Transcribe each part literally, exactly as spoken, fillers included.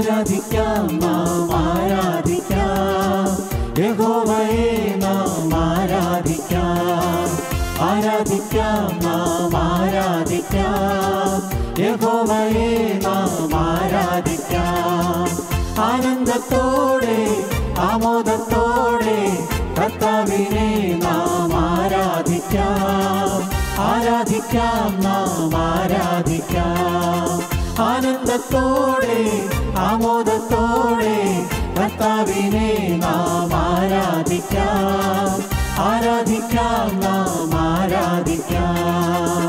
ആരാധിക്കാം നാം ആരാധിക്കാം യഹോവയെ നാം ആരാധിക്കാം ആരാധിക്കാം നാം ആരാധിക്കാം യഹോവയെ നാം ആരാധിക്കാം ആനന്ദത്തോടെ ആമോദത്തോടെ കർത്താവിനെ നാം ആരാധിക്കാം ആരാധിക്കാം നാം ആരാധിക്കാം ആനന്ദത്തോടെ ആമോദത്തോടെ കർത്താവിനെ നാം ആരാധിക്കാം ആരാധിക്കാം നാം ആരാധിക്കാം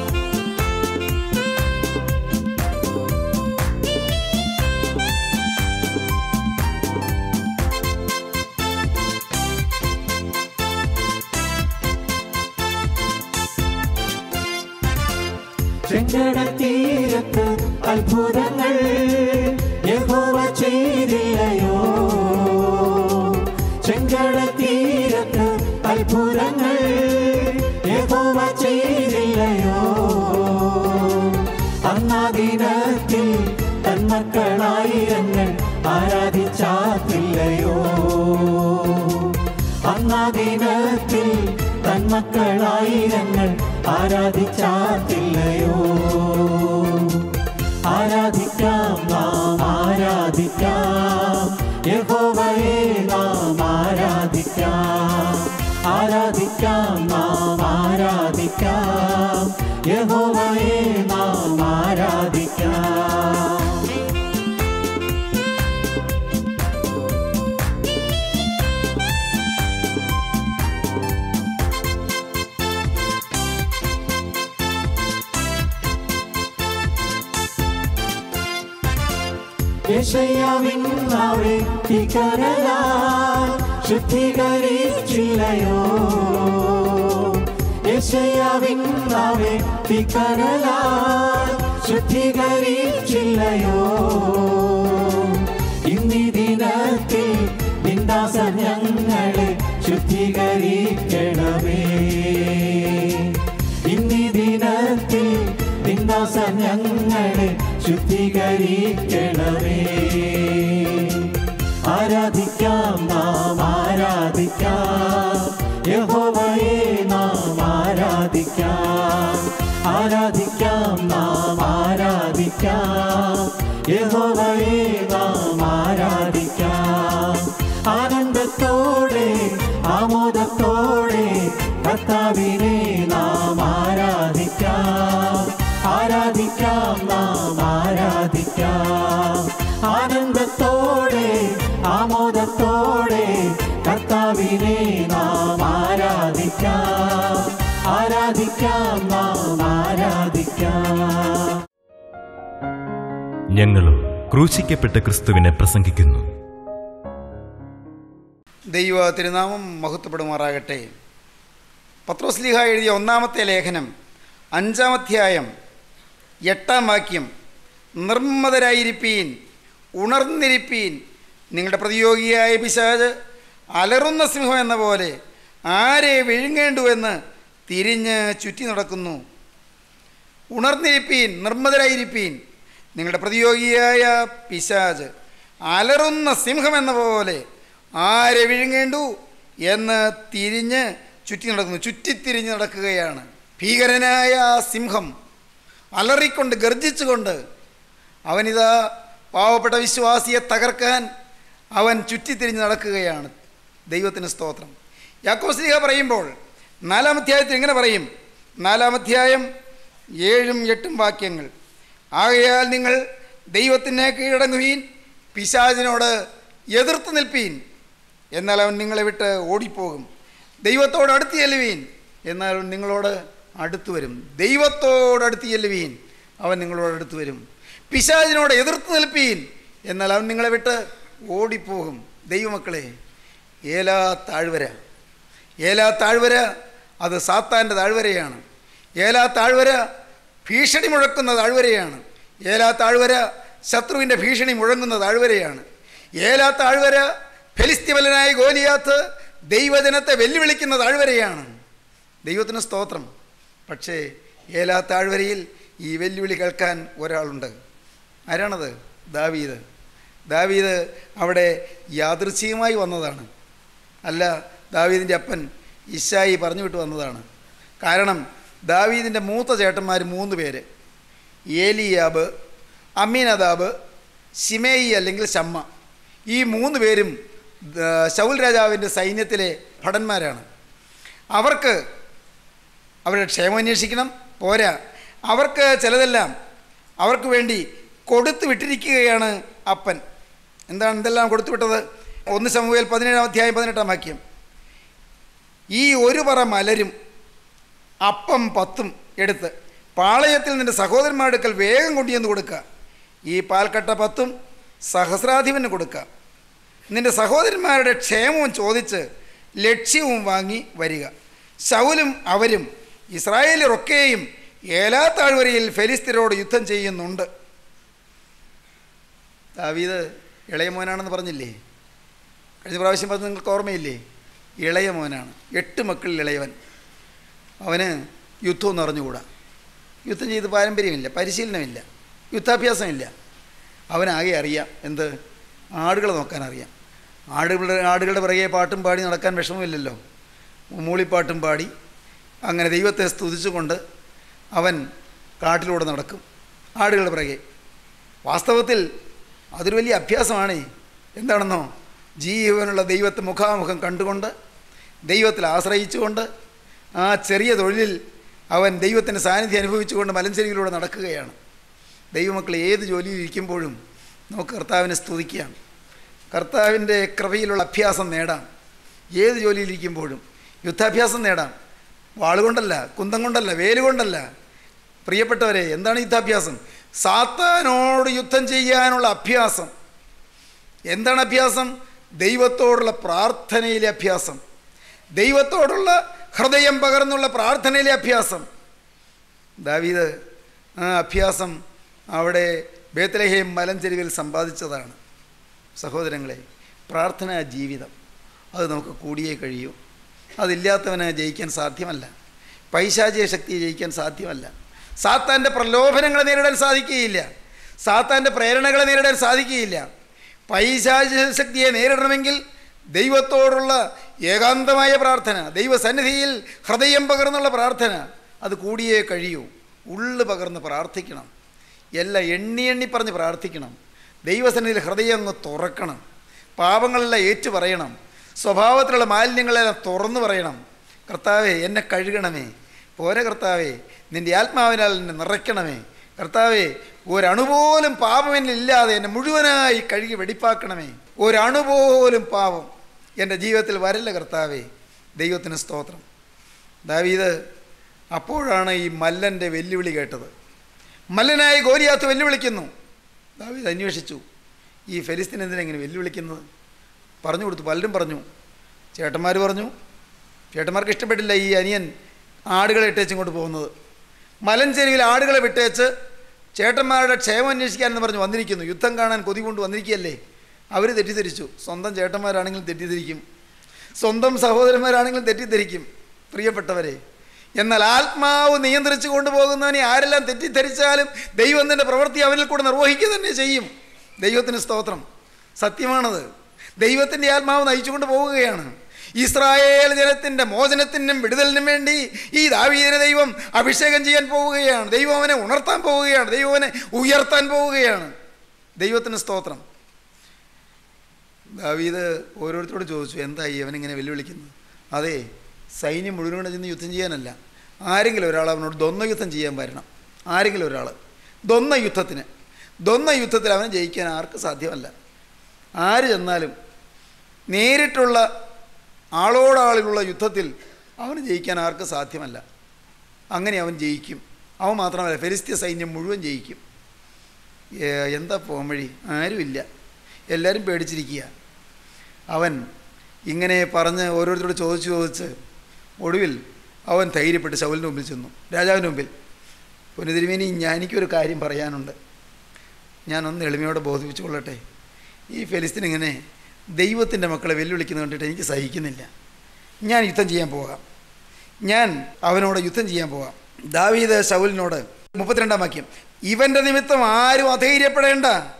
ചെങ്കടൽത്തീരത്ത് അത്ഭുതങ്ങൾ യഹോവ ചെയ്തില്ലയോ ചെങ്കടൽത്തീരത്ത് അത്ഭുതങ്ങൾ യഹോവ ചെയ്തില്ലയോ അന്നാ ദിനത്തിൽ തന്മക്കളായിരങ്ങൾ ആരാധിച്ചാത്തില്ലയോ അന്നാ ദിനത്തിൽ തന്മക്കളായിരങ്ങൾ ആരാധിച്ചാത്തില്ലയോ ആരാധിക്കാം നാം ആരാധിക്കാം യഹോവയെ നാം ആരാധിക്കാം ആരാധിക്കാം നാം ആരാധിക്കാം യഹോവയെ നാം ആരാധിക്കാം യെശയ്യാവിൻ നാവെ തീക്കനലാൽ ശുദ്ധീകരിച്ചില്ലയോ യെശയ്യാവിൻ നാവെ തീക്കനലാൽ ശുദ്ധീകരിച്ചില്ലയോ ഇന്നീ ദിനത്തിൽ നിന്ദാസൻ ഞങ്ങളെ ശുദ്ധീകരിക്കണമേ ഇന്നീ ദിനത്തിൽ നിന്ദാസൻ ഞങ്ങളെ ശുദ്ധീകരിക്കണമേ ആരാധിക്കാം നാം ആരാധിക്കാം യഹോവയെ നാം ആരാധിക്കാം ആരാധിക്കാം നാം ആരാധിക്കാം യഹോവയെ നാം ആരാധിക്കാം ആനന്ദത്തോടെ ആമോദത്തോടെ കർത്താവിനെ നാം ആരാധിക്കാം ആരാധിക്കാം നാം ആരാധിക്കാം ആനന്ദത്തോടെ ആമോദത്തോടെ കർത്താവിനെ നാം ആരാധിക്കാം ആരാധിക്കാം നാം ആരാധിക്കാം ഞങ്ങളും ക്രൂശിക്കപ്പെട്ട ക്രിസ്തുവിനെ പ്രസംഗിക്കുന്നു. ദൈവ തിരുനാമം മഹത്വപ്പെടുമാറാകട്ടെ. പത്രോസ്ലീഹ എഴുതിയ ഒന്നാമത്തെ ലേഖനം അഞ്ചാമധ്യായം എട്ടാം വാക്യം, നിർമ്മതരായിരിപ്പീൻ, ഉണർന്നിരിപ്പീൻ, നിങ്ങളുടെ പ്രതിയോഗിയായ പിശാച് അലറുന്ന സിംഹം എന്ന പോലെ ആരെ വിഴുങ്ങേണ്ടുവെന്ന് തിരിഞ്ഞ് ചുറ്റി നടക്കുന്നു. ഉണർന്നിരിപ്പീൻ, നിർമ്മതരായിരിപ്പീൻ, നിങ്ങളുടെ പ്രതിയോഗിയായ പിശാച് അലറുന്ന സിംഹം എന്ന പോലെ ആരെ വിഴുങ്ങേണ്ടു എന്ന് തിരിഞ്ഞ് ചുറ്റി നടക്കുന്നു. ചുറ്റിത്തിരിഞ്ഞ് നടക്കുകയാണ്. ഭീകരനായ ആ സിംഹം അലറിക്കൊണ്ട് ഗർജിച്ചുകൊണ്ട് അവനിതാ പാവപ്പെട്ട വിശ്വാസിയെ തകർക്കാൻ അവൻ ചുറ്റിത്തിരിഞ്ഞ് നടക്കുകയാണ്. ദൈവത്തിന് സ്തോത്രം. യാക്കോബ് ശ്ലീഹ പറയുമ്പോൾ നാലാം അധ്യായത്തിൽ ഇങ്ങനെ പറയും, നാലാം അധ്യായം ഏഴും എട്ടും വാക്യങ്ങൾ, ആകയാൽ നിങ്ങൾ ദൈവത്തിനെ കീഴടങ്ങുവീൻ, പിശാചിനോട് എതിർത്ത് നിൽപ്പീൻ, എന്നാൽ അവൻ നിങ്ങളെ വിട്ട് ഓടിപ്പോകും. ദൈവത്തോട് അടുത്ത് ചെല്ലുവീൻ, എന്നാൽ അവൻ നിങ്ങളോട് അടുത്ത് വരും. ദൈവത്തോട് അടുത്ത് ചെല്ലുവീൻ, അവൻ നിങ്ങളോട് അടുത്ത് വരും. പിശാചിനോട് എതിർത്ത് നിൽപ്പീൻ, എന്നാൽ അവൻ നിങ്ങളെ വിട്ട് ഓടിപ്പോകും. ദൈവമക്കളെ, ഏലാ താഴ്വര, ഏലാ താഴ്വര അത് സാത്താൻ്റെ താഴ്വരയാണ്. ഏലാ താഴ്വര ഭീഷണി മുഴക്കുന്ന താഴ്വരയാണ്. ഏലാ താഴ്വര ശത്രുവിൻ്റെ ഭീഷണി മുഴങ്ങുന്ന താഴ്വരയാണ്. ഏലാ താഴ്വര ഫെലിസ്ത്യബലനായ ഗോലിയാത്ത് ദൈവജനത്തെ വെല്ലുവിളിക്കുന്ന താഴ്വരയാണ്. ദൈവത്തിന് സ്തോത്രം. പക്ഷേ ഏലാ താഴ്വരയിൽ ഈ വെല്ലുവിളി കേൾക്കാൻ ഒരാളുണ്ട്. ആരാണത്? ദാവീദ്. ദാവീദ് അവിടെ യാദൃച്ഛികമായി വന്നതാണ്, അല്ല ദാവീദിൻ്റെ അപ്പൻ ഇശ്ശായി പറഞ്ഞു വിട്ട് വന്നതാണ്. കാരണം ദാവീദിൻ്റെ മൂത്ത ചേട്ടന്മാർ മൂന്ന് പേര്, ഏലിയാബ്, അമ്മീനദാബ്, ശിമേയി അല്ലെങ്കിൽ ശമ്മ, ഈ മൂന്ന് പേരും ശൗൽ രാജാവിൻ്റെ സൈന്യത്തിലെ ഭടന്മാരാണ്. അവർക്ക് അവരുടെ ക്ഷേമം അന്വേഷിക്കണം, പോരാ അവർക്ക് ചിലതെല്ലാം അവർക്ക് വേണ്ടി കൊടുത്തു വിട്ടിരിക്കുകയാണ് അപ്പൻ. എന്താണ് എന്തെല്ലാം കൊടുത്തു വിട്ടത്? ഒന്ന് ശമൂവേൽ പതിനേഴാം അധ്യായം പതിനെട്ടാം വാക്യം, ഈ ഒരു പറ മലരും അപ്പം പത്തും എടുത്ത് പാളയത്തിൽ നിൻ്റെ സഹോദരന്മാരുടെ അടുക്കൽ വേഗം കൊണ്ടുചെന്ന് കൊടുക്കുക. ഈ പാൽക്കട്ട പത്തും സഹസ്രാധിപന് കൊടുക്കുക. നിൻ്റെ സഹോദരന്മാരുടെ ക്ഷേമവും ചോദിച്ച് ലക്ഷ്യവും വാങ്ങി വരിക. ശൗലും അവരും ഇസ്രായേലിലൊക്കെയും ഏലാ താഴ്വരയിൽ ഫെലിസ്ത്യരോട് യുദ്ധം ചെയ്യുന്നുണ്ട്. ദാവീദ് ഇളയ മോനാണെന്ന് പറഞ്ഞില്ലേ? കഴിഞ്ഞ പ്രാവശ്യം പറഞ്ഞത് നിങ്ങൾക്ക് ഓർമ്മയില്ലേ? ഇളയ മോനാണ്, എട്ട് മക്കളിൽ ഇളയവൻ. അവന് യുദ്ധമൊന്നും അറിഞ്ഞുകൂടാ, യുദ്ധം ചെയ്ത് പാരമ്പര്യമില്ല, പരിശീലനമില്ല, യുദ്ധാഭ്യാസമില്ല. അവനാകെ അറിയാം എന്ത്? ആടുകളെ നോക്കാൻ അറിയാം. ആടുകളുടെ ആടുകളുടെ പിറകെ പാട്ടും പാടി നടക്കാൻ വിഷമമില്ലല്ലോ. മൂളിപ്പാട്ടും പാടി അങ്ങനെ ദൈവത്തെ സ്തുതിച്ചുകൊണ്ട് അവൻ കാട്ടിലൂടെ നടക്കും ആടുകളുടെ പിറകെ. വാസ്തവത്തിൽ അതൊരു വലിയ അഭ്യാസമാണ്. എന്താണെന്നോ? ജീവനുള്ള ദൈവത്തെ മുഖാമുഖം കണ്ടുകൊണ്ട് ദൈവത്തിൽ ആശ്രയിച്ചുകൊണ്ട് ആ ചെറിയ തൊഴിലിൽ അവൻ ദൈവത്തിൻ്റെ സാന്നിധ്യം അനുഭവിച്ചുകൊണ്ട് മലഞ്ചെരിയിലൂടെ നടക്കുകയാണ്. ദൈവമക്കൾ ഏത് ജോലിയിൽ ഇരിക്കുമ്പോഴും നമുക്ക് കർത്താവിനെ സ്തുതിക്കാം, കർത്താവിൻ്റെ കൃപയിലുള്ള അഭ്യാസം നേടാം. ഏത് ജോലിയിലിരിക്കുമ്പോഴും യുദ്ധാഭ്യാസം നേടാം. വാളുകൊണ്ടല്ല, കുന്തം കൊണ്ടല്ല, വേലുകൊണ്ടല്ല. പ്രിയപ്പെട്ടവരെ, എന്താണ് യുദ്ധാഭ്യാസം? സാത്താനോട് യുദ്ധം ചെയ്യാനുള്ള അഭ്യാസം. എന്താണ് അഭ്യാസം? ദൈവത്തോടുള്ള പ്രാർത്ഥനയിലെ അഭ്യാസം, ദൈവത്തോടുള്ള ഹൃദയം പകർന്നുള്ള പ്രാർത്ഥനയിലെ അഭ്യാസം. ദാവീദ് ആ അഭ്യാസം അവിടെ ബേത്ലഹേം മലഞ്ചെരിവിൽ സമ്പാദിച്ചതാണ്. സഹോദരങ്ങളെ, പ്രാർത്ഥനാ ജീവിതം അത് നമുക്ക് കൂടിയേ കഴിയൂ. അതില്ലാത്തവന് ജയിക്കാൻ സാധ്യമല്ല. പൈശാചിക ശക്തിയെ ജയിക്കാൻ സാധ്യമല്ല. സാത്താൻ്റെ പ്രലോഭനങ്ങളെ നേരിടാൻ സാധിക്കുകയില്ല. സാത്താൻ്റെ പ്രേരണകളെ നേരിടാൻ സാധിക്കുകയില്ല. പൈശാചിക ശക്തിയെ നേരിടണമെങ്കിൽ ദൈവത്തോടുള്ള ഏകാന്തമായ പ്രാർത്ഥന, ദൈവസന്നിധിയിൽ ഹൃദയം പകർന്നുള്ള പ്രാർത്ഥന അത് കൂടിയേ കഴിയൂ. ഉള്ളു പകർന്ന് പ്രാർത്ഥിക്കണം, എല്ലാം എണ്ണി എണ്ണി പറഞ്ഞ് പ്രാർത്ഥിക്കണം. ദൈവസന്നിധിയിൽ ഹൃദയം അങ്ങ് തുറക്കണം. പാപങ്ങളെല്ലാം ഏറ്റു പറയണം. സ്വഭാവത്തിലുള്ള മാലിന്യങ്ങളെല്ലാം തുറന്നു പറയണം. കർത്താവേ, എന്നെ കഴുകണമേ. പോരെ കർത്താവേ, നിൻ്റെ ആത്മാവിനാൽ എന്നെ നിറയ്ക്കണമേ. കർത്താവേ, ഒരണുപോലും പാപം എന്നില്ലാതെ എന്നെ മുഴുവനായി കഴുകി വെടിപ്പാക്കണമേ. ഒരണുപോലും പാപം എൻ്റെ ജീവിതത്തിൽ വരില്ല കർത്താവേ. ദൈവത്തിന് സ്തോത്രം. ദാവീദ് അപ്പോഴാണ് ഈ മല്ലൻ്റെ വെല്ലുവിളി കേട്ടത്. മല്ലനായി ഗോലിയാത്ത് വെല്ലുവിളിക്കുന്നു. ദാവീദ് അന്വേഷിച്ചു, ഈ ഫെലിസ്തീൻ എന്തിനെങ്ങനെ വെല്ലുവിളിക്കുന്നത്? പറഞ്ഞു കൊടുത്തു. പലരും പറഞ്ഞു. ചേട്ടന്മാർ പറഞ്ഞു. ചേട്ടന്മാർക്ക് ഇഷ്ടപ്പെട്ടില്ല ഈ അനിയൻ ആടുകളെ ഇട്ടേച്ച് ഇങ്ങോട്ട് പോകുന്നത്. മലഞ്ചെരിവിൽ ആടുകളെ വിട്ടേച്ച് ചേട്ടന്മാരുടെ ക്ഷേമം അന്വേഷിക്കാനെന്ന് പറഞ്ഞ് വന്നിരിക്കുന്നു. യുദ്ധം കാണാൻ കൊതി കൊണ്ട് വന്നിരിക്കുകയല്ലേ. അവർ തെറ്റിദ്ധരിച്ചു. സ്വന്തം ചേട്ടന്മാരാണെങ്കിലും തെറ്റിദ്ധരിക്കും, സ്വന്തം സഹോദരന്മാരാണെങ്കിലും തെറ്റിദ്ധരിക്കും. പ്രിയപ്പെട്ടവരെ, എന്നാൽ ആത്മാവ് നിയന്ത്രിച്ചു കൊണ്ടുപോകുന്നവനെ ആരെല്ലാം തെറ്റിദ്ധരിച്ചാലും ദൈവം തൻ്റെ പ്രവൃത്തി അവനിൽ കൂടെ നിർവഹിക്കുക തന്നെ ചെയ്യും. ദൈവത്തിന് സ്തോത്രം. സത്യമാണത്. ദൈവത്തിൻ്റെ ആത്മാവ് നയിച്ചുകൊണ്ട് പോവുകയാണ്. ഇസ്രായേൽ ജനത്തിൻ്റെ മോചനത്തിനും വിടുതലിനും വേണ്ടി ഈ ദാവീദിനെ ദൈവം അഭിഷേകം ചെയ്യാൻ പോവുകയാണ്. ദൈവം അവനെ ഉണർത്താൻ പോവുകയാണ്. ദൈവം അവനെ ഉയർത്താൻ പോവുകയാണ്. ദൈവത്തിന് സ്തോത്രം. ദാവീദ് ഓരോരുത്തരോട് ചോദിച്ചു, എന്തായി അവനിങ്ങനെ വെല്ലുവിളിക്കുന്നത്? അതെ, സൈന്യം മുഴുവൻ കൂടെ ചെന്ന് യുദ്ധം ചെയ്യാനല്ല, ആരെങ്കിലും ഒരാൾ അവനോട് ദ്വന്ദ്വ യുദ്ധം ചെയ്യാൻ വരണം. ആരെങ്കിലും ഒരാൾ ദ്വന്ദ്വ യുദ്ധത്തിന് ദ്വന്ദ്വ യുദ്ധത്തിൽ അവനെ ജയിക്കാൻ ആർക്ക് സാധ്യമല്ല. ആര് ചെന്നാലും നേരിട്ടുള്ള ആളോടാളിലുള്ള യുദ്ധത്തിൽ അവന് ജയിക്കാൻ ആർക്ക് സാധ്യമല്ല. അങ്ങനെ അവൻ ജയിക്കും. അവൻ മാത്രമല്ല, ഫെലിസ്ത്യ സൈന്യം മുഴുവൻ ജയിക്കും. എന്താ പോകാൻ വഴി? ആരുമില്ല, എല്ലാവരും പേടിച്ചിരിക്കുക. അവൻ ഇങ്ങനെ പറഞ്ഞ് ഓരോരുത്തരോട് ചോദിച്ച് ചോദിച്ച് ഒടുവിൽ അവൻ ധൈര്യപ്പെട്ട് ശൗലിൻ്റെ മുമ്പിൽ ചെന്നു, രാജാവിൻ്റെ മുമ്പിൽ. പുനതിരുമേനി, ഞാൻ എനിക്കൊരു കാര്യം പറയാനുണ്ട്. ഞാനൊന്ന് എളിമയോടെ ബോധിപ്പിച്ചു കൊള്ളട്ടെ. ഈ ഫെലിസ്തീൻ ഇങ്ങനെ ദൈവത്തിൻ്റെ മക്കളെ വെല്ലുവിളിക്കുന്നത് കണ്ടിട്ട് എനിക്ക് സഹിക്കുന്നില്ല. ഞാൻ യുദ്ധം ചെയ്യാൻ പോകാം, ഞാൻ അവനോട് യുദ്ധം ചെയ്യാൻ പോകാം. ദാവീദ് ശൗലിനോട്, മുപ്പത്തിരണ്ടാം വാക്യം, ഇവൻ്റെ നിമിത്തം ആരും അധൈര്യപ്പെടേണ്ട,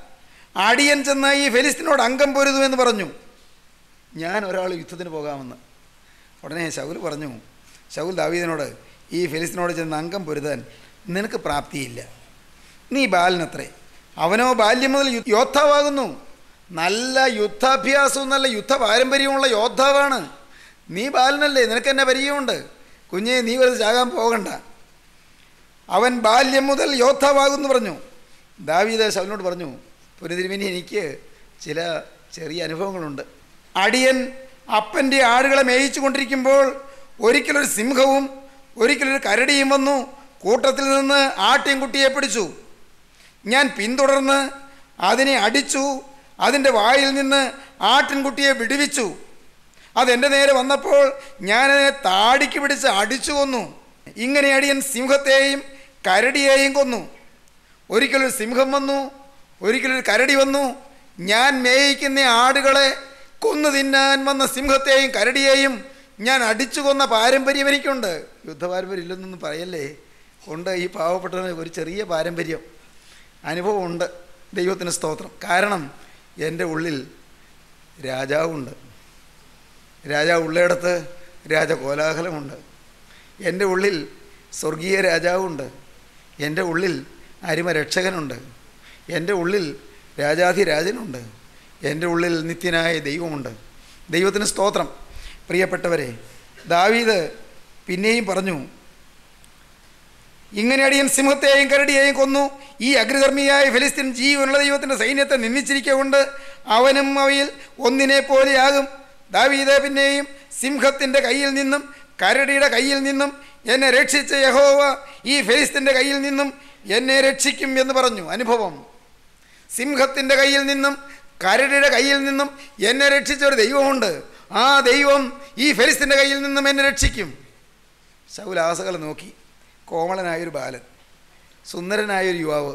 അടിയൻ ചെന്ന് ഈ ഫെലിസ്തീനോട് അംഗം പൊരുതു എന്ന് പറഞ്ഞു. ഞാൻ ഒരാൾ യുദ്ധത്തിന് പോകാമെന്ന്. ഉടനെ ശൗൽ പറഞ്ഞു, ശൗൽ ദാവീദിനോട്, ഈ ഫെലിസ്തീനോട് ചെന്ന് അംഗം പൊരുതാൻ നിനക്ക് പ്രാപ്തിയില്ല. നീ ബാലനത്രേ, അവനോ ബാല്യം മുതൽ യോദ്ധാവാകുന്നു. നല്ല യുദ്ധാഭ്യാസവും നല്ല യുദ്ധ പാരമ്പര്യമുള്ള യോദ്ധാവാണ്. നീ ബാലനല്ലേ, നിനക്ക് എന്നെ പരിചയമുണ്ട്. കുഞ്ഞെ, നീ വെറുതെ ചാകാൻ പോകണ്ട. അവൻ ബാല്യം മുതൽ യോദ്ധാവാകുന്നു പറഞ്ഞു. ദാവീദ് ശൗലിനോട് പറഞ്ഞു, പുനതിരുമേനി, എനിക്ക് ചില ചെറിയ അനുഭവങ്ങളുണ്ട്. അടിയൻ അപ്പൻ്റെ ആടുകളെ മേയിച്ചു കൊണ്ടിരിക്കുമ്പോൾ ഒരിക്കലൊരു സിംഹവും ഒരിക്കലൊരു കരടിയും വന്നു കൂട്ടത്തിൽ നിന്ന് ആട്ടിൻകുട്ടിയെ പിടിച്ചു. ഞാൻ പിന്തുടർന്ന് അതിനെ അടിച്ചു. അതിൻ്റെ വായിൽ നിന്ന് ആട്ടിൻകുട്ടിയെ വിടുവിച്ചു. അതെൻ്റെ നേരെ വന്നപ്പോൾ ഞാനതിനെ താടിക്ക് പിടിച്ച് അടിച്ചു കൊന്നു. ഇങ്ങനെ അടിയൻ സിംഹത്തെയും കരടിയെയും കൊന്നു. ഒരിക്കലൊരു സിംഹം വന്നു, ഒരിക്കലൊരു കരടി വന്നു. ഞാൻ മേയിക്കുന്ന ആടുകളെ കൊന്നു തിന്നാൻ വന്ന സിംഹത്തെയും കരടിയെയും ഞാൻ അടിച്ചു കൊന്ന പാരമ്പര്യം എനിക്കുണ്ട്. യുദ്ധപാരമ്പര്യം ഇല്ലെന്നൊന്നും പറയല്ലേ, ഉണ്ട്. ഈ പാവപ്പെട്ടവന് ഒരു ചെറിയ പാരമ്പര്യം അനുഭവമുണ്ട്. ദൈവത്തിന് സ്തോത്രം. കാരണം എൻ്റെ ഉള്ളിൽ രാജാവുണ്ട്. രാജാവ് ഉള്ളിടത്ത് രാജകോലാഹലമുണ്ട്. എൻ്റെ ഉള്ളിൽ സ്വർഗീയ രാജാവുണ്ട്. എൻ്റെ ഉള്ളിൽ അരിമരക്ഷകനുണ്ട്. എൻ്റെ ഉള്ളിൽ രാജാധിരാജനുണ്ട്. എൻ്റെ ഉള്ളിൽ നിത്യനായ ദൈവമുണ്ട്. ദൈവത്തിന് സ്തോത്രം. പ്രിയപ്പെട്ടവരെ, ദാവീദ് പിന്നെയും പറഞ്ഞു, ഇങ്ങനെ അടിയൻ സിംഹത്തെയും കരടിയെയും കൊന്നു. ഈ അഗ്രകർമ്മിയായ ഫെലിസ്തീൻ ജീവനുള്ള ദൈവത്തിൻ്റെ സൈന്യത്തെ നിന്ദിച്ചിരിക്കൊണ്ട് അവനും അവയിൽ ഒന്നിനെ പോലെയാകും. ദാവീദ് പിന്നെയും സിംഹത്തിൻ്റെ കയ്യിൽ നിന്നും കരടിയുടെ കയ്യിൽ നിന്നും എന്നെ രക്ഷിച്ച യഹോവ ഈ ഫെലിസ്തീൻ്റെ കയ്യിൽ നിന്നും എന്നെ രക്ഷിക്കും എന്ന് പറഞ്ഞു. അനുഭവം. സിംഹത്തിൻ്റെ കയ്യിൽ നിന്നും കരടിയുടെ കയ്യിൽ നിന്നും എന്നെ രക്ഷിച്ച ഒരു ദൈവമുണ്ട്. ആ ദൈവം ഈ ഫെലിസ്തീൻ്റെ കയ്യിൽ നിന്നും എന്നെ രക്ഷിക്കും. ശൗൽ ആസകൾ നോക്കി. കോമളനായൊരു ബാലൻ, സുന്ദരനായൊരു യുവാവ്,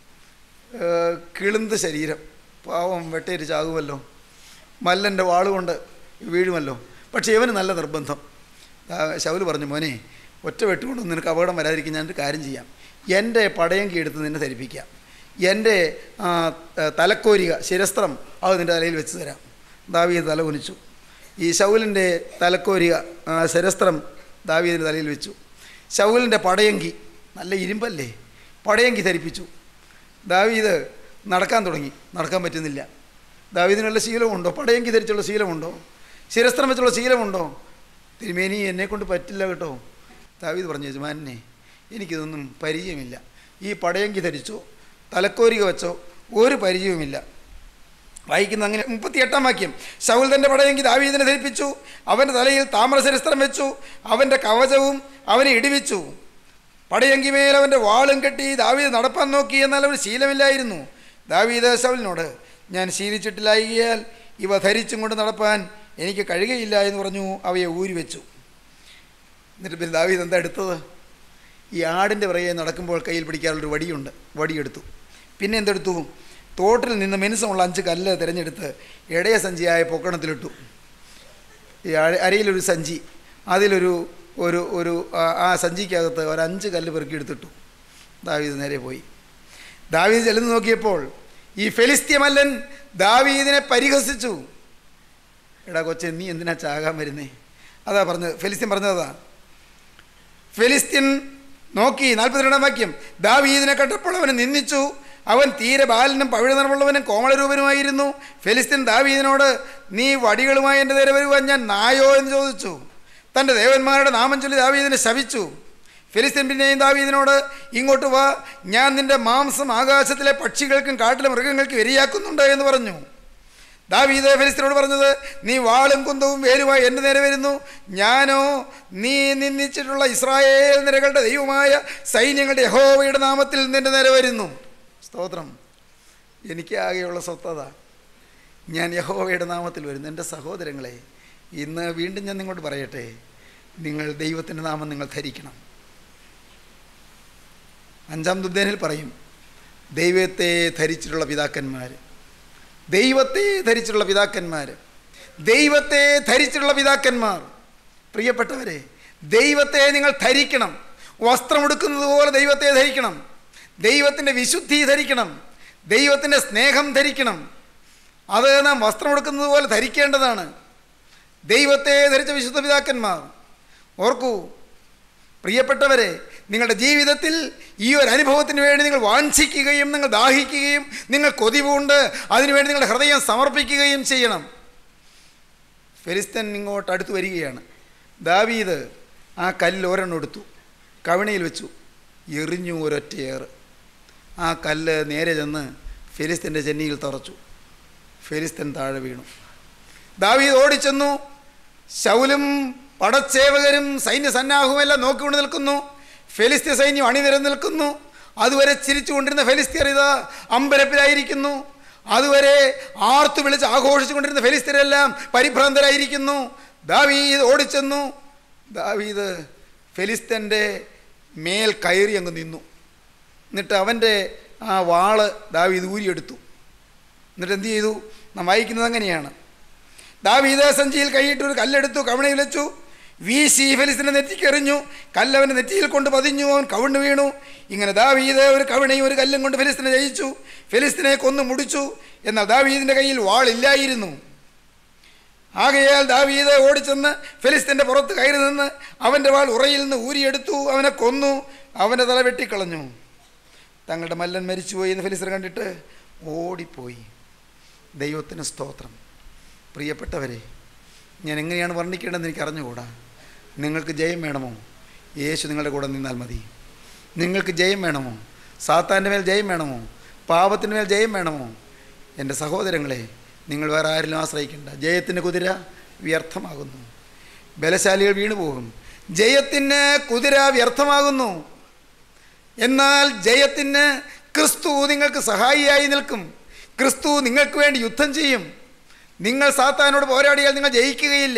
കിളുന്ത് ശരീരം, പാവം വെട്ടേറ്റ് ചാകുമല്ലോ, മല്ലൻ്റെ വാളുകൊണ്ട് വീഴുമല്ലോ. പക്ഷേ ഇവന് നല്ല നിർബന്ധം. ശൗൽ പറഞ്ഞു, മോനെ, ഒറ്റ വെട്ടുകൊണ്ടൊന്നും നിനക്ക് അപകടം വരാതിരിക്കും. ഞാനൊരു കാര്യം ചെയ്യാം, എൻ്റെ പടയങ്കി എടുത്ത് നിന്നെ ധരിപ്പിക്കാം. എൻ്റെ തലക്കോരിക ശിരസ്ത്രം അത് നിൻ്റെ തലയിൽ വെച്ച് തരാം. ദാവീദ് തല കുനിച്ചു. ഈ ശൗലിൻ്റെ തലക്കോരിക ശിരസ്ത്രം ദാവീദിൻ്റെ തലയിൽ വെച്ചു. ശൗലിൻ്റെ പടയങ്കി നല്ല ഇരുമ്പല്ലേ, പടയങ്കി ധരിപ്പിച്ചു. ദാവീദ് നടക്കാൻ തുടങ്ങി. നടക്കാൻ പറ്റുന്നില്ല. ദാവീദിനുള്ള ശീലമുണ്ടോ? പടയങ്കി ധരിച്ചുള്ള ശീലമുണ്ടോ? ശിരസ്ത്രം വെച്ചുള്ള ശീലമുണ്ടോ? തിരുമേനി, എന്നെക്കൊണ്ട് പറ്റില്ല കേട്ടോ. ദാവീദ് പറഞ്ഞു, യജമാനെ, എനിക്കിതൊന്നും പരിചയമില്ല. ഈ പടയങ്കി ധരിച്ചോ തലക്കോരിക വെച്ചോ ഒരു പരിചയവുമില്ല. വായിക്കുന്ന അങ്ങനെ മുപ്പത്തി എട്ടാം വാക്യം. ശൗൽ തൻ്റെ പടയങ്കി ദാവീദിനെ ധരിപ്പിച്ചു. അവൻ്റെ തലയിൽ താമ്രശിരസ്ത്രം വെച്ചു. അവൻ്റെ കവചവും അവനെ ഇടിവിച്ചു. പടയങ്കി മേൽ അവൻ്റെ വാളും കെട്ടി ദാവീദ് നടപ്പാൻ നോക്കി. എന്നാൽ അവന് ശീലമില്ലായിരുന്നു. ദാവീദ് ശൗലിനോട്, ഞാൻ ശീലിച്ചിട്ടില്ലായികയാൽ ഇവ ധരിച്ചും കൊണ്ട് നടപ്പാൻ എനിക്ക് കഴിയുകയില്ല എന്ന് പറഞ്ഞു. അവയെ ഊരി വെച്ചു. എന്നിട്ട് പിന്നെ ദാവീദ് എന്താ എടുത്തത്? ഈ ആടിൻ്റെ പിറകെ നടക്കുമ്പോൾ കയ്യിൽ പിടിക്കാറുള്ളൊരു വടിയുണ്ട്, വടിയെടുത്തു. പിന്നെ എന്തെടുത്തു? തോട്ടിൽ നിന്ന് മിനുസമുള്ള അഞ്ച് കല്ല് തിരഞ്ഞെടുത്ത് ഇടയ സഞ്ചിയായ പൊക്കണത്തിലിട്ടു. ഈ അരയിലൊരു സഞ്ചി, അതിലൊരു ഒരു ഒരു ആ സഞ്ചിക്കകത്ത് ഒരു അഞ്ച് കല്ല് പെറുക്കിയെടുത്തിട്ടു. ദാവീദ് നേരെ പോയി. ദാവീദ് ചെല്ലുന്നു നോക്കിയപ്പോൾ ഈ ഫെലിസ്ത്യമല്ലൻ ദാവീദിനെ പരിഹസിച്ചു. എടാ കൊച്ചെ, നീ എന്തിനാ ചാകാൻ വരുന്നേ? അതാ പറഞ്ഞത്, ഫെലിസ്ത്യൻ പറഞ്ഞതാ. ഫെലിസ്ത്യൻ നോക്കി. നാൽപ്പത്തിരണ്ടാം വാക്യം. ദാവീദിനെ കണ്ടപ്പോൾ അവനെ നിന്ദിച്ചു. അവൻ തീരെ ബാലനും പവിഴനിറമുള്ളവനും കോമളരൂപനുമായിരുന്നു. ഫെലിസ്ത്യൻ ദാവീദിനോട്, നീ വടികളുമായി എൻ്റെ നേരെ വരുവാൻ ഞാൻ നായോ എന്ന് ചോദിച്ചു. തൻ്റെ ദേവന്മാരുടെ നാമം ചൊല്ലി ദാവീദിനെ ശപിച്ചു. ഫെലിസ്ത്യൻ പിന്നെയും ദാവീദിനോട്, ഇങ്ങോട്ട് വാ, ഞാൻ നിൻ്റെ മാംസം ആകാശത്തിലെ പക്ഷികൾക്കും കാട്ടിലെ മൃഗങ്ങൾക്കും ഇരയാക്കുന്നുണ്ട് എന്ന് പറഞ്ഞു. ദാവീദ് ഫെലിസ്ത്യനോട് പറഞ്ഞത്, നീ വാളും കുന്തവും വേലുമായി എൻ്റെ നേരെ വരുന്നു. ഞാനോ നീ നിന്ദിച്ചിട്ടുള്ള ഇസ്രായേൽ നിരകളുടെ ദൈവമായ സൈന്യങ്ങളുടെ യഹോവയുടെ നാമത്തിൽ നിൻ്റെ നേരെ വരുന്നു. സ്തോത്രം. എനിക്ക് ആകെയുള്ള സ്വത്തത, ഞാൻ യഹോവയുടെ നാമത്തിൽ വരുന്നു. എൻ്റെ സഹോദരങ്ങളെ, ഇന്ന് വീണ്ടും ഞാൻ നിങ്ങളോട് പറയട്ടെ, നിങ്ങൾ ദൈവത്തിൻ്റെ നാമം നിങ്ങൾ ധരിക്കണം. അഞ്ചാം ദുബ്ദേനിൽ പറയും, ദൈവത്തെ ധരിച്ചിട്ടുള്ള പിതാക്കന്മാർ, ദൈവത്തെ ധരിച്ചിട്ടുള്ള പിതാക്കന്മാർ, ദൈവത്തെ ധരിച്ചിട്ടുള്ള പിതാക്കന്മാർ. പ്രിയപ്പെട്ടവരെ, ദൈവത്തെ നിങ്ങൾ ധരിക്കണം. വസ്ത്രമെടുക്കുന്നത് പോലെ ദൈവത്തെ ധരിക്കണം. ദൈവത്തിൻ്റെ വിശുദ്ധി ധരിക്കണം. ദൈവത്തിൻ്റെ സ്നേഹം ധരിക്കണം. അത് നാം വസ്ത്രം എടുക്കുന്നത് പോലെ ധരിക്കേണ്ടതാണ്. ദൈവത്തെ ധരിച്ച വിശുദ്ധ പിതാക്കന്മാർ, ഓർക്കൂ പ്രിയപ്പെട്ടവരെ, നിങ്ങളുടെ ജീവിതത്തിൽ ഈ ഒരു അനുഭവത്തിന് വേണ്ടി നിങ്ങൾ വാഞ്ചിക്കുകയും നിങ്ങൾ ദാഹിക്കുകയും നിങ്ങൾ കൊതിവുണ്ട് അതിനുവേണ്ടി നിങ്ങളുടെ ഹൃദയം സമർപ്പിക്കുകയും ചെയ്യണം. ഫെലിസ്തൻ ഇങ്ങോട്ട് അടുത്ത് വരികയാണ്. ദാവീദ് ആ കല്ല് ഒരെണ്ണം എടുത്തു, കവിണയിൽ വെച്ചു, എറിഞ്ഞു ഒരൊറ്റയേറ്. ആ കല്ല് നേരെ ചെന്ന് ഫെലിസ്തൻ്റെ ചെന്നിയിൽ തറച്ചു. ഫെലിസ്തൻ താഴെ വീണു. ദാവീദ് ഓടിച്ചെന്നു. ശൗലും പടച്ചേവകരും സൈന്യസന്നാഹവും എല്ലാം നോക്കിക്കൊണ്ട് നിൽക്കുന്നു. ഫെലിസ്ത്യ സൈന്യം അണിനിരന്ന് നിൽക്കുന്നു. അതുവരെ ചിരിച്ചുകൊണ്ടിരുന്ന ഫെലിസ്ത്യർ ഇതാ അമ്പരപ്പിലായിരിക്കുന്നു. അതുവരെ ആർത്തു വിളിച്ച് ആഘോഷിച്ചുകൊണ്ടിരുന്ന ഫെലിസ്ത്യരെല്ലാം പരിഭ്രാന്തരായിരിക്കുന്നു. ദാവീദ് ഓടിച്ചെന്നു. ദാവീദ് ഫെലിസ്ത്യൻ്റെ മേൽ കയറി അങ്ങ് നിന്നു. എന്നിട്ട് അവൻ്റെ ആ വാള് ദാവീദ് ഊരിയെടുത്തു. എന്നിട്ട് എന്ത് ചെയ്തു? നാം വായിക്കുന്നത് അങ്ങനെയാണ്. ദാവീദ് സഞ്ചിയിൽ കൈയിട്ട് ഒരു കല്ലെടുത്തു, കവിണയിൽ വെച്ചു, വീശി ഫെലിസ്ത്യനെ നെറ്റിക്കെറിഞ്ഞു. കല്ലവൻ്റെ നെറ്റിയിൽ കൊണ്ട് പതിഞ്ഞു. അവൻ കവിണ് വീണു. ഇങ്ങനെ ദാവീദ് ഒരു കവിണയും ഒരു കല്ലും കൊണ്ട് ഫെലിസ്ത്യനെ ജയിച്ചു. ഫെലിസ്ത്യനെ കൊന്നു മുടിച്ചു. എന്നാൽ ദാവീദിൻ്റെ കയ്യിൽ വാളില്ലായിരുന്നു. ആകയാൽ ദാവീദ് ഓടിച്ചെന്ന് ഫെലിസ്ത്യൻ്റെ പുറത്ത് കയറി നിന്ന് അവൻ്റെ വാൾ ഉറയിൽ നിന്ന് ഊരിയെടുത്തു. അവനെ കൊന്നു. അവൻ്റെ തല വെട്ടിക്കളഞ്ഞു. തങ്ങളുടെ മല്ലൻ മരിച്ചുപോയി എന്ന് ഫെലിസ്ത്യർ കണ്ടിട്ട് ഓടിപ്പോയി. ദൈവത്തിന് സ്തോത്രം. പ്രിയപ്പെട്ടവരെ, ഞാൻ എങ്ങനെയാണ് വർണ്ണിക്കേണ്ടതെന്ന് എനിക്ക് അറിഞ്ഞുകൂടാ. നിങ്ങൾക്ക് ജയം വേണമോ? യേശു നിങ്ങളുടെ കൂടെ നിന്നാൽ മതി. നിങ്ങൾക്ക് ജയം വേണമോ? സാത്താൻ്റെ മേൽ ജയം വേണമോ? പാപത്തിൻ്റെ മേൽ ജയം വേണമോ? എൻ്റെ സഹോദരങ്ങളെ, നിങ്ങൾ വേറെ ആരിലും ആശ്രയിക്കേണ്ട. ജയത്തിൻ്റെ കുതിര വ്യർത്ഥമാകുന്നു. ബലശാലികൾ വീണുപോകും. ജയത്തിന് കുതിര വ്യർത്ഥമാകുന്നു. എന്നാൽ ജയത്തിന് ക്രിസ്തു നിങ്ങൾക്ക് സഹായിയായി നിൽക്കും. ക്രിസ്തു നിങ്ങൾക്ക് വേണ്ടി യുദ്ധം ചെയ്യും. നിങ്ങൾ സാത്താനോട് പോരാടിയാൽ നിങ്ങൾ ജയിക്കുകയില്ല.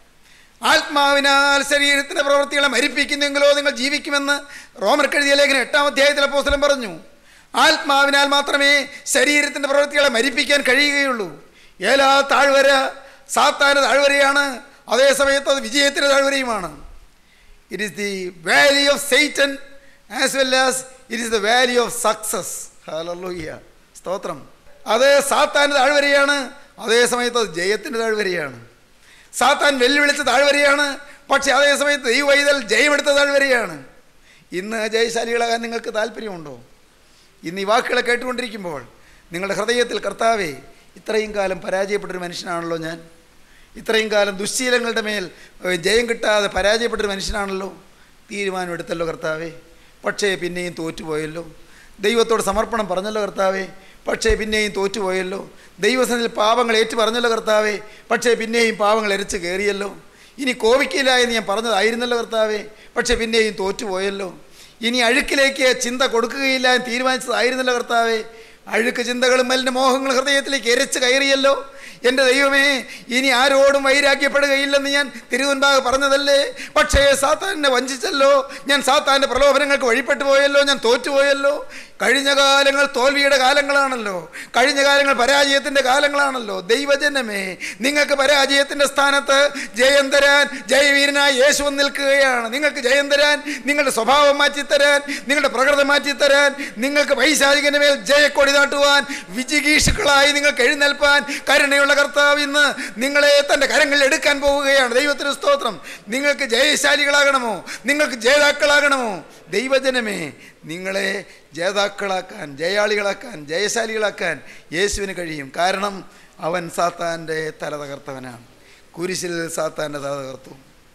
ആത്മാവിനാൽ ശരീരത്തിൻ്റെ പ്രവൃത്തികളെ മരിപ്പിക്കുന്നെങ്കിലോ നിങ്ങൾ ജീവിക്കുമെന്ന് റോമർക്കെഴുതിയ ലേഖനം എട്ടാം അധ്യായത്തിൽ അപ്പോസ്തലൻ പറഞ്ഞു. ആത്മാവിനാൽ മാത്രമേ ശരീരത്തിൻ്റെ പ്രവൃത്തികളെ മരിപ്പിക്കാൻ കഴിയുകയുള്ളൂ. ഏലാ താഴ്വര സാത്താൻ്റെ താഴ്വരയാണ്, അതേസമയത്ത് അത് വിജയത്തിൻ്റെ താഴ്വരയുമാണ്. It is the valley of Satan as well as it is the valley of success. Hallelujah, സ്തോത്രം. അത് സാത്താൻ്റെ താഴ്വരയാണ്, അതേസമയത്ത് അത് ജയത്തിൻ്റെ താഴ്വരയാണ്. സാത്താൻ വെല്ലുവിളിച്ച താഴ്വരയാണ്, പക്ഷേ അതേസമയത്ത് ഈ വൈതൽ ജയമെടുത്ത താഴ്വരയാണ്. ഇന്ന് ജയശാലികളാകാൻ നിങ്ങൾക്ക് താല്പര്യമുണ്ടോ? ഇന്ന് ഈ വാക്കുകളെ കേട്ടുകൊണ്ടിരിക്കുമ്പോൾ നിങ്ങളുടെ ഹൃദയത്തിൽ, കർത്താവേ, ഇത്രയും കാലം പരാജയപ്പെട്ടൊരു മനുഷ്യനാണല്ലോ ഞാൻ, ഇത്രയും കാലം ദുശ്ശീലങ്ങളുടെ മേൽ ജയം കിട്ടാതെ പരാജയപ്പെട്ടൊരു മനുഷ്യനാണല്ലോ, തീരുമാനമെടുത്തല്ലോ കർത്താവേ, പക്ഷേ പിന്നെയും തോറ്റുപോയല്ലോ. ദൈവത്തോട് സമർപ്പണം പറഞ്ഞല്ലോ കർത്താവേ, പക്ഷേ പിന്നെയും തോറ്റുപോയല്ലോ. ദൈവസന്നിധിയിൽ പാപങ്ങൾ ഏറ്റു പറഞ്ഞല്ലോ കർത്താവേ, പക്ഷേ പിന്നെയും പാപങ്ങൾ എരച്ച് കയറിയല്ലോ. ഇനി കോപിക്കില്ല എന്ന് ഞാൻ പറഞ്ഞതായിരുന്നല്ലോ കർത്താവേ, പക്ഷേ പിന്നെയും തോറ്റുപോയല്ലോ. ഇനി അഴുക്കിലേക്ക് ചിന്ത കൊടുക്കുകയില്ല എന്ന് തീരുമാനിച്ചതായിരുന്നല്ലോ കർത്താവേ, അഴുക്ക് ചിന്തകളും മലിന മോഹങ്ങളും ഹൃദയത്തിലേക്ക് എരച്ച് കയറിയല്ലോ. എൻ്റെ ദൈവമേ, ഇനി ആരോടും വൈരാഗ്യപ്പെടുകയില്ലെന്ന് ഞാൻ തിരുവൻപാകെ പറഞ്ഞതല്ലേ, പക്ഷേ സാത്താനെ വഞ്ചിച്ചല്ലോ ഞാൻ. സാത്താൻ്റെ പ്രലോഭനങ്ങൾക്ക് വഴിപ്പെട്ടു പോയല്ലോ, ഞാൻ തോറ്റുപോയല്ലോ. കഴിഞ്ഞ കാലങ്ങൾ തോൽവിയുടെ കാലങ്ങളാണല്ലോ, കഴിഞ്ഞ കാലങ്ങൾ പരാജയത്തിൻ്റെ കാലങ്ങളാണല്ലോ. ദൈവജനമേ, നിങ്ങൾക്ക് പരാജയത്തിൻ്റെ സ്ഥാനത്ത് ജയം തരാൻ ജയവീരനായ യേശു നിൽക്കുകയാണ്. നിങ്ങൾക്ക് ജയം തരാൻ, നിങ്ങളുടെ സ്വഭാവം മാറ്റിത്തരാൻ, നിങ്ങളുടെ പ്രകൃതം മാറ്റിത്തരാൻ, നിങ്ങൾക്ക് പൈശാചികന്റെ മേൽ ജയക്കൊടി നാട്ടുവാൻ, വിജിഗീഷുക്കളായി നിങ്ങൾക്ക് എഴുന്നേൽപ്പാൻ കരുണയുള്ള കർത്താവ് ഇന്ന് നിങ്ങളെ തൻ്റെ കരങ്ങളിൽ എടുക്കാൻ പോവുകയാണ്. ദൈവത്തിന് സ്തോത്രം. നിങ്ങൾക്ക് ജയശാലികളാകണമോ? നിങ്ങൾക്ക് ജേതാക്കളാകണമോ? ദൈവജനമേ, നിങ്ങളെ ജേതാക്കളാക്കാൻ, ജയാളികളാക്കാൻ, ജയശാലികളാക്കാൻ യേശുവിന് കഴിയും. കാരണം അവൻ സാത്താൻ്റെ തല തകർത്തവനാണ്. കുരിശിൽ സാത്താൻ്റെ തല തകർത്തു,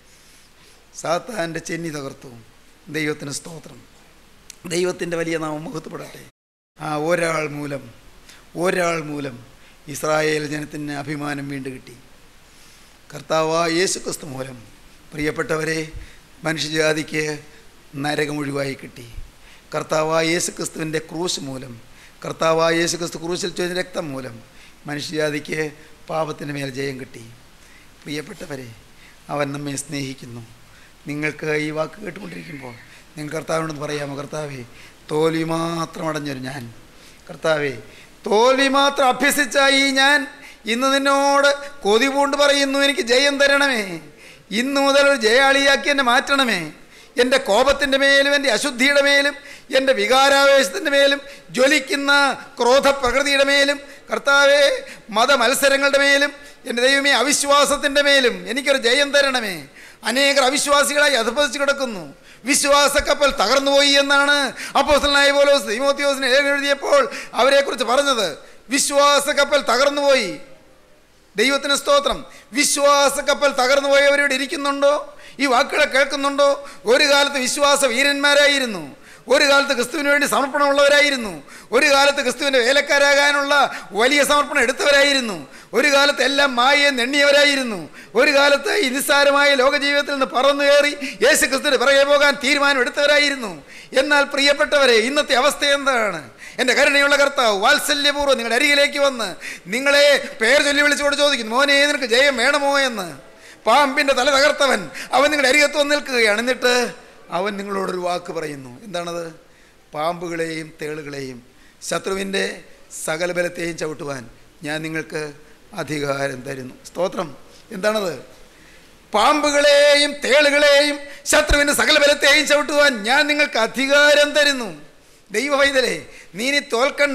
സാത്താൻ്റെ ചെന്നി തകർത്തു. ദൈവത്തിന് സ്തോത്രം. ദൈവത്തിൻ്റെ വലിയ നാമം മഹത്വപ്പെടട്ടെ. ആ ഒരാൾ മൂലം ഒരാൾ മൂലം ഇസ്രായേൽ ജനത്തിന് അഭിമാനം വീണ്ടും കിട്ടി. കർത്താവായ യേശു ക്രിസ്തു മൂലം പ്രിയപ്പെട്ടവരെ മനുഷ്യജാതിക്ക് നരകം ഒഴിവായി കിട്ടി. കർത്താവായ യേശു ക്രിസ്തുവിൻ്റെ ക്രൂശ് മൂലം, കർത്താവായ യേശു ക്രിസ്തു ക്രൂശിൽ ചൊരിഞ്ഞ രക്തം മൂലം മനുഷ്യജാതിക്ക് പാപത്തിൻ്റെ മേൽ ജയം കിട്ടി. പ്രിയപ്പെട്ടവരെ, അവൻ നമ്മെ സ്നേഹിക്കുന്നു. നിങ്ങൾക്ക് ഈ വാക്ക് കേട്ടുകൊണ്ടിരിക്കുമ്പോൾ നിങ്ങൾ കർത്താവിനോട് പറയാമോ? കർത്താവേ, തോൽവി മാത്രം അടഞ്ഞൊരു ഞാൻ, കർത്താവേ, തോൽവി മാത്രം അഭ്യസിച്ചായി ഞാൻ ഇന്ന് നിന്നോട് കൊതി പൂണ്ട് പറയുന്നു, എനിക്ക് ജയം തരണമേ. ഇന്നു മുതൽ ഒരു ജയാളിയാക്കി എന്നെ മാറ്റണമേ. എൻ്റെ കോപത്തിൻ്റെ മേലും എൻ്റെ അശുദ്ധിയുടെ മേലും എൻ്റെ വികാരാവേശത്തിൻ്റെ മേലും ജ്വലിക്കുന്ന ക്രോധപ്രകൃതിയുടെ മേലും കർത്താവേ മതമത്സരങ്ങളുടെ മേലും എൻ്റെ ദൈവമേ അവിശ്വാസത്തിൻ്റെ മേലും എനിക്കൊരു ജയം തരണമേ. അനേകർ അവിശ്വാസികളായി അധപതിച്ച് കിടക്കുന്നു. വിശ്വാസ കപ്പൽ തകർന്നുപോയി എന്നാണ് അപ്പോസ്തലനായ പൗലോസ് തീമോഥെയോസിന് ലേഖനം എഴുതിയപ്പോൾ അവരെക്കുറിച്ച് പറഞ്ഞത്. വിശ്വാസ കപ്പൽ തകർന്നുപോയി. ദൈവത്തിന് സ്തോത്രം. വിശ്വാസ കപ്പൽ തകർന്നുപോയവരോട് ഇരിക്കുന്നുണ്ടോ? ഈ വാക്കുകളെ കേൾക്കുന്നുണ്ടോ? ഒരു കാലത്ത് വിശ്വാസ വീരന്മാരായിരുന്നു. ഒരു കാലത്ത് ക്രിസ്തുവിന് വേണ്ടി സമർപ്പണമുള്ളവരായിരുന്നു. ഒരു കാലത്ത് ക്രിസ്തുവിൻ്റെ വേലക്കാരാകാനുള്ള വലിയ സമർപ്പണം എടുത്തവരായിരുന്നു. ഒരു കാലത്ത് എല്ലാം മായയെ നെണ്ണിയവരായിരുന്നു. ഒരു കാലത്ത് ഈ നിസ്സാരമായ ലോകജീവിതത്തിൽ നിന്ന് പറന്നു കയറി യേശു ക്രിസ്തുവിന് പിറകെ പോകാൻ തീരുമാനം എടുത്തവരായിരുന്നു. എന്നാൽ പ്രിയപ്പെട്ടവരെ, ഇന്നത്തെ അവസ്ഥ എന്താണ്? എൻ്റെ കരുണയുള്ള കർത്താവ് വാത്സല്യപൂർവ്വം നിങ്ങളുടെ അരികിലേക്ക് വന്ന് നിങ്ങളെ പേര് ചൊല്ലി വിളിച്ചുകൊണ്ട് ചോദിക്കുന്നു, മോനെ നിനക്ക് ജയം വേണമോ എന്ന്. പാമ്പിൻ്റെ തല തകർത്തവൻ അവൻ നിങ്ങളുടെ അരികത്ത് വന്ന് നിൽക്കുകയാണ്. എന്നിട്ട് അവൻ നിങ്ങളോടൊരു വാക്ക് പറയുന്നു. എന്താണത്? പാമ്പുകളെയും തേളുകളെയും ശത്രുവിൻ്റെ സകല ബലത്തെയും ചവിട്ടുവാൻ ഞാൻ നിങ്ങൾക്ക് അധികാരം തരുന്നു. സ്തോത്രം. എന്താണത്? പാമ്പുകളെയും തേളുകളെയും ശത്രുവിൻ്റെ സകല ബലത്തെയും ചവിട്ടുവാൻ ഞാൻ നിങ്ങൾക്ക് അധികാരം തരുന്നു. ദൈവവൈതലേ, നീ ഇനി തോൽക്കണ്ട,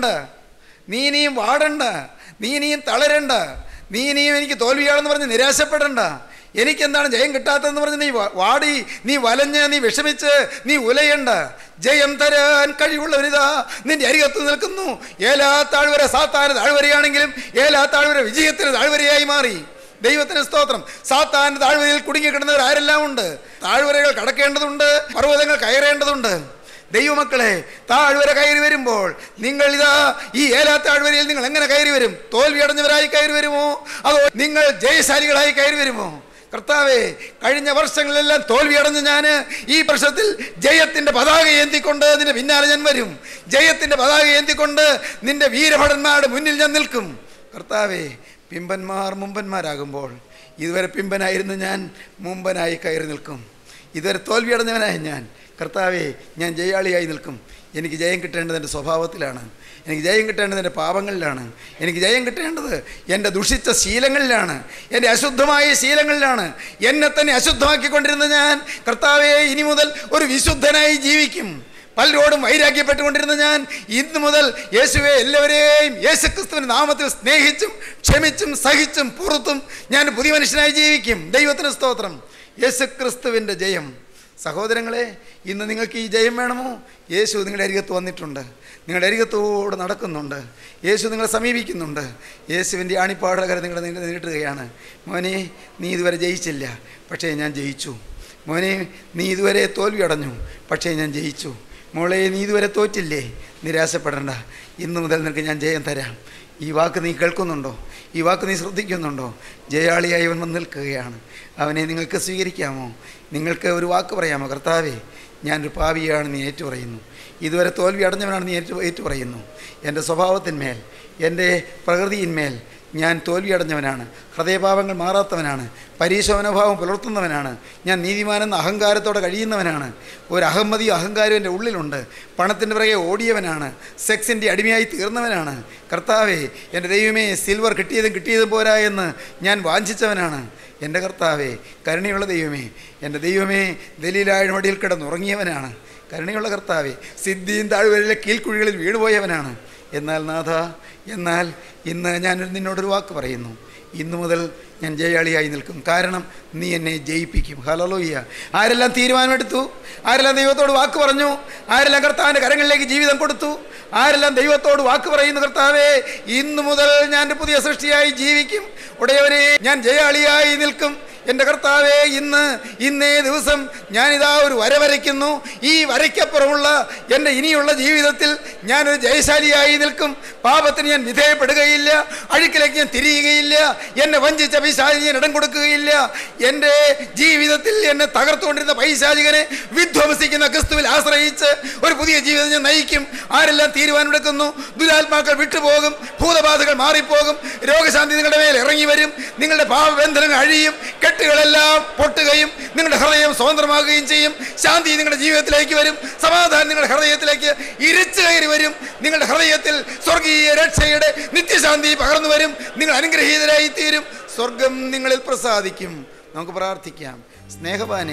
നീ ഇനിയും വാടണ്ട, നീ ഇനിയും തളരണ്ട, നീ ഇനിയും എനിക്ക് തോൽവിയാണെന്ന് പറഞ്ഞ് നിരാശപ്പെടണ്ട. എനിക്കെന്താണ് ജയം കിട്ടാത്തതെന്ന് പറഞ്ഞ് നീ വാടി, നീ വലഞ്ഞ്, നീ വിഷമിച്ച്, നീ ഉലയണ്ട. ജയം തരാൻ കഴിവുള്ളവനിതാ നിന്റെ അരികത്ത് നിൽക്കുന്നു. ഏലാ താഴ്വര സാത്താന് താഴ്വരയാണെങ്കിലും ഏലാ താഴ്വര വിജയത്തിന് താഴ്വരയായി മാറി. ദൈവത്തിന് സ്തോത്രം. സാത്താൻ്റെ താഴ്വരയിൽ കുടുങ്ങിക്കിടുന്നവർ ആരെല്ലാം ഉണ്ട്? താഴ്വരകൾ കടക്കേണ്ടതുണ്ട്, പർവ്വതങ്ങൾ കയറേണ്ടതുണ്ട്. ദൈവമക്കളെ, താഴ്വര കയറി വരുമ്പോൾ നിങ്ങൾ ഇതാ ഈ ഏലാ താഴ്വരയിൽ നിങ്ങൾ എങ്ങനെ കയറി വരും? തോൽവി അടഞ്ഞവരായി കയറി വരുമോ, അതോ നിങ്ങൾ ജയശാലികളായി കയറി വരുമോ? കർത്താവേ, കഴിഞ്ഞ വർഷങ്ങളിലെല്ലാം തോൽവി അടഞ്ഞ് ഞാൻ ഈ വർഷത്തിൽ ജയത്തിൻ്റെ പതാക ഏന്തിക്കൊണ്ട് നിന്റെ പിന്നാലെ ഞാൻ വരും. ജയത്തിൻ്റെ പതാക ഏന്തിക്കൊണ്ട് നിന്റെ വീരഭടന്മാരുടെ മുന്നിൽ ഞാൻ നിൽക്കും. കർത്താവേ, പിമ്പന്മാർ മുമ്പന്മാരാകുമ്പോൾ ഇതുവരെ പിമ്പനായിരുന്ന ഞാൻ മുമ്പനായി കയറി നിൽക്കും. ഇതുവരെ തോൽവി അടഞ്ഞവനായ ഞാൻ കർത്താവേ ഞാൻ ജയാളിയായി നിൽക്കും. എനിക്ക് ജയം കിട്ടേണ്ടത് എൻ്റെ സ്വഭാവത്തിലാണ്. എനിക്ക് ജയം കിട്ടേണ്ടത് എൻ്റെ പാപങ്ങളിലാണ്. എനിക്ക് ജയം കിട്ടേണ്ടത് എൻ്റെ ദുഷിച്ച ശീലങ്ങളിലാണ്, എൻ്റെ അശുദ്ധമായ ശീലങ്ങളിലാണ്. എന്നെ തന്നെ അശുദ്ധമാക്കിക്കൊണ്ടിരുന്ന ഞാൻ കർത്താവേ ഇനി മുതൽ ഒരു വിശുദ്ധനായി ജീവിക്കും. പലരോടും വൈരാഗ്യപ്പെട്ടുകൊണ്ടിരുന്ന ഞാൻ ഇന്ന് മുതൽ യേശുവെ എല്ലാവരെയും യേശുക്രിസ്തുവിൻ്റെ നാമത്തിൽ സ്നേഹിച്ചും ക്ഷമിച്ചും സഹിച്ചും പുറത്തും ഞാൻ പുതിയ മനുഷ്യനായി ജീവിക്കും. ദൈവത്തിന് സ്തോത്രം. യേശുക്രിസ്തുവിൻ്റെ ജയം. സഹോദരങ്ങളെ, ഇന്ന് നിങ്ങൾക്ക് ഈ ജയം വേണമോ? യേശു നിങ്ങളുടെ അരികത്ത് വന്നിട്ടുണ്ട്, നിങ്ങളുടെ അരികത്തോടെ നടക്കുന്നുണ്ട്. യേശു നിങ്ങളെ സമീപിക്കുന്നുണ്ട്. യേശുവിൻ്റെ ആണിപ്പാടകര നിങ്ങളെ നീട്ടുകയാണ്. മോനെ, നീ ഇതുവരെ ജയിച്ചില്ല, പക്ഷേ ഞാൻ ജയിച്ചു. മോനെ, നീ ഇതുവരെ തോൽവി അടഞ്ഞു, പക്ഷേ ഞാൻ ജയിച്ചു. മോളെ, നീ ഇതുവരെ തോറ്റില്ലേ? നിരാശപ്പെടേണ്ട, ഇന്നു മുതൽ നിനക്ക് ഞാൻ ജയം തരാം. ഈ വാക്ക് നീ കേൾക്കുന്നുണ്ടോ? ഈ വാക്ക് നീ ശ്രദ്ധിക്കുന്നുണ്ടോ? ജയാളിയായി അവൻ വന്ന് നിൽക്കുകയാണ്. അവനെ നിങ്ങൾക്ക് സ്വീകരിക്കാമോ? നിങ്ങൾക്ക് ഒരു വാക്ക് പറയാമോ? കർത്താവേ, ഞാനൊരു പാപിയാണ് നീ ഏറ്റു പറയുന്നു. ഇതുവരെ തോൽവി അടഞ്ഞവനാണ് നീ ഏറ്റു ഏറ്റു പറയുന്നു. എൻ്റെ സ്വഭാവത്തിന്മേൽ, എൻ്റെ പ്രകൃതിയിന്മേൽ ഞാൻ തോൽവി അടഞ്ഞവനാണ്. ഹൃദയഭാവങ്ങൾ മാറാത്തവനാണ്. പരീശോമനോഭാവം പുലർത്തുന്നവനാണ്. ഞാൻ നീതിമാനെന്ന അഹങ്കാരത്തോടെ കഴിയുന്നവനാണ്. ഒരു അഹമ്മതിയും അഹങ്കാരവും എൻ്റെ ഉള്ളിലുണ്ട്. പണത്തിൻ്റെ പിറകെ ഓടിയവനാണ്. സെക്സിൻ്റെ അടിമയായി തീർന്നവനാണ്. കർത്താവേ, എൻ്റെ ദൈവമേ, സിൽവർ കിട്ടിയതും കിട്ടിയതും പോരാ എന്ന് ഞാൻ വാഞ്ചിച്ചവനാണ്. എൻ്റെ കർത്താവേ, കരുണയുള്ള ദൈവമേ, എൻ്റെ ദൈവമേ, ദലീലായ മടിയിൽ കിടന്നുറങ്ങിയവനാണ്. കരുണയുള്ള കർത്താവേ, സിദ്ധിയും താഴ്വരയിലെ കീഴ്ക്കുഴികളിൽ വീണുപോയവനാണ്. എന്നാൽ നാഥ, എന്നാൽ ഇന്ന് ഞാൻ നിന്നോടൊരു വാക്ക് പറയുന്നു. ഇന്നു മുതൽ ഞാൻ ജയാളിയായി നിൽക്കും. കാരണം നീ എന്നെ ജയിപ്പിക്കും. ഹല്ലേലൂയ. ആരെല്ലാം തീരുമാനമെടുത്തു, ആരെല്ലാം ദൈവത്തോട് വാക്ക് പറഞ്ഞു, ആരെല്ലാം കർത്താവിൻ്റെ കരങ്ങളിലേക്ക് ജീവിതം കൊടുത്തു, ആരെല്ലാം ദൈവത്തോട് വാക്ക് പറയുന്നു, കർത്താവേ ഇന്നു മുതൽ ഞാൻ പുതിയ സൃഷ്ടിയായി ജീവിക്കും, ഉടയവരെ ഞാൻ ജയാളിയായി നിൽക്കും. എൻ്റെ കർത്താവേ, ഇന്ന് ഇന്നേ ദിവസം ഞാനിതാ ഒരു വര വരയ്ക്കുന്നു. ഈ വരയ്ക്കപ്പുറമുള്ള എൻ്റെ ഇനിയുള്ള ജീവിതത്തിൽ ഞാനൊരു ജയശാലിയായി നിൽക്കും. പാപത്തിന് ഞാൻ വിധേയപ്പെടുകയില്ല, അഴുക്കിലേക്ക് ഞാൻ തിരിയുകയില്ല, എന്നെ വഞ്ചിച്ച പൈശാചികൻ ഇടം കൊടുക്കുകയില്ല. എൻ്റെ ജീവിതത്തിൽ എന്നെ തകർത്തുകൊണ്ടിരുന്ന പൈശാചികനെ വിധ്വംസിക്കുന്ന ക്രിസ്തുവിൽ ആശ്രയിച്ച് ഒരു പുതിയ ജീവിതം ഞാൻ നയിക്കും. ആരെല്ലാം തീരുമാനമെടുക്കുന്നു, ദുരാത്മാക്കൾ വിട്ടുപോകും, ഭൂതബാധകൾ മാറിപ്പോകും, രോഗശാന്തി നിങ്ങളുടെ മേൽ ഇറങ്ങി വരും, നിങ്ങളുടെ പാപബന്ധനങ്ങൾ അഴിയും, കെട്ടുകളെല്ലാം പൊട്ടുകയും നിങ്ങളുടെ ഹൃദയം സ്വതന്ത്രമാകുകയും ചെയ്യും. ശാന്തി നിങ്ങളുടെ ജീവിതത്തിലേക്ക് വരും, സമാധാനം നിങ്ങളുടെ ഹൃദയത്തിലേക്ക് ഇരച്ചു കയറി വരും. നിങ്ങളുടെ ഹൃദയത്തിൽ സ്വർഗീയ രക്ഷയുടെ നിത്യശാന്തി പകർന്നു വരും. നിങ്ങൾ അനുഗ്രഹീതരായി തീരും. സ്വർഗം നിങ്ങളിൽ പ്രസാദിക്കും. നമുക്ക് പ്രാർത്ഥിക്കാം. സ്നേഹവാനെ,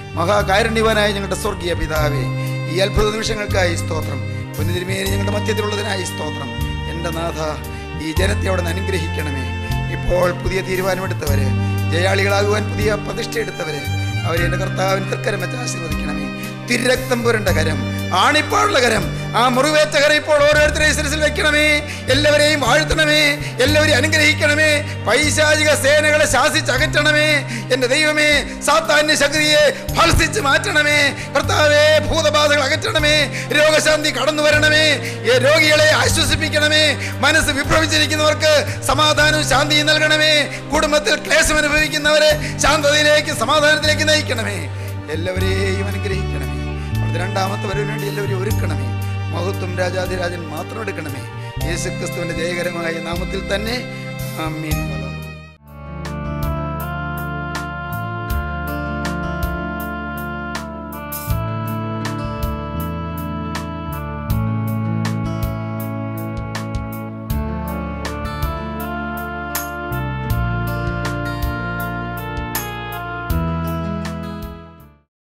മഹാകാരുണ്യവാനായ ഞങ്ങളുടെ സ്വർഗീയ പിതാവേ, ഈ അത്ഭുത നിമിഷങ്ങൾക്കായി സ്തോത്രം. പുനതിരുമേനി ഞങ്ങളുടെ മധ്യത്തിലുള്ളതിനായി സ്തോത്രം. എൻ്റെ നാഥ, ഈ ജനത്തെ അവിടെ നിന്ന് അനുഗ്രഹിക്കണമേ. ഇപ്പോൾ പുതിയ തീരുമാനമെടുത്തവര്, ജയാളികളാകുവാൻ പുതിയ പ്രതിഷ്ഠ എടുത്തവര്, അവരെ എൻ്റെ കർത്താവിന് തൃക്കരം വെച്ച് ആശീർവദിക്കണമേ. തിരക്തം പുരണ്ട കരം, ആണിപ്പാടുള്ള കരം, ആ മുറിവേറ്റ കരം ഇപ്പോൾ ഓരോരുത്തരെയും ശിരസിൽ വെക്കണമേ. എല്ലാവരെയും വാഴ്ത്തണമേ, എല്ലാവരെയും അനുഗ്രഹിക്കണമേ. പൈശാചിക സേനകളെ ശാസിച്ചകറ്റണമേ. എൻ്റെ ദൈവമേ, സാത്താന്യ ശക്തിയെ ഫലസിച്ച് മാറ്റണമേ. കർത്താവേ, ഭൂതബാധകൾ അകറ്റണമേ. രോഗശാന്തി കടന്നു വരണമേ. രോഗികളെ ആശ്വസിപ്പിക്കണമേ. മനസ്സ് വിഭ്രമിച്ചിരിക്കുന്നവർക്ക് സമാധാനവും ശാന്തിയും നൽകണമേ. കുടുംബത്തിൽ ക്ലേശം അനുഭവിക്കുന്നവരെ ശാന്തതയിലേക്ക് സമാധാനത്തിലേക്ക് നയിക്കണമേ. എല്ലാവരെയും അനുഗ്രഹിക്കണമേ. അവിടുത്തെ രണ്ടാമത്തെ വരവിന് വേണ്ടി എല്ലാവരെയും ഒരുക്കണമേ. മഹത്വം രാജാധിരാജൻ മാത്രം എടുക്കണമേ. യേശുക്രിസ്തുവിന്റെ ജയകരമായ നാമത്തിൽ തന്നെ ആമീൻ.